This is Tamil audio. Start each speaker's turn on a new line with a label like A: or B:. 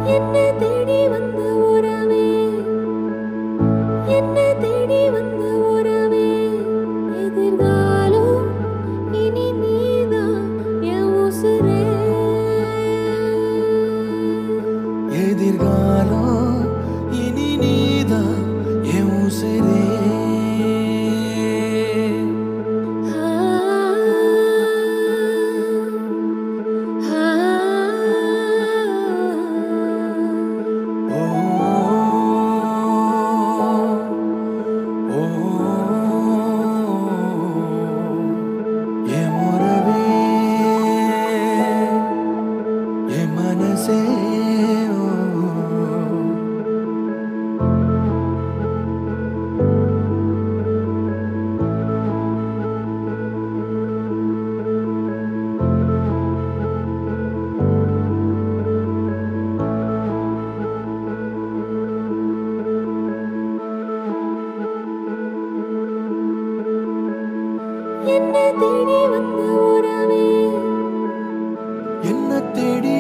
A: என்ன தேடி வந்த உறவே, என்ன தேடி வந்த உறவே, எதிர்காலம் இனி நீதான் என் உசுரே.
B: எதிர்காலம் இனி நீதான் என் உசுரே.
A: என்ன தேடி வந்த உறவே,
B: என்ன தேடி